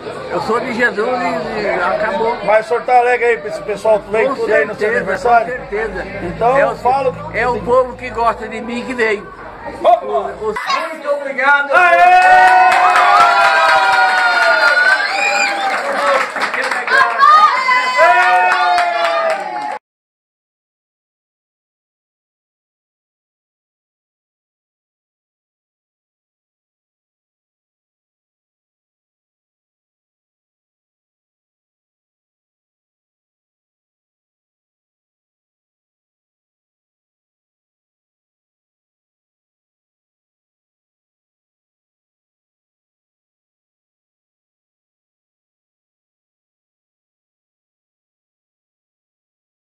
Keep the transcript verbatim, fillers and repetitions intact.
Eu sou de Jesus e, e acabou. Mas o senhor tá alegre aí pra esse pessoal que veio Com tudo certeza, aí no seu aniversário? Com certeza. Então é eu o, falo... É o povo que gosta de mim que veio. Opa! O, o... Muito obrigado! Aê!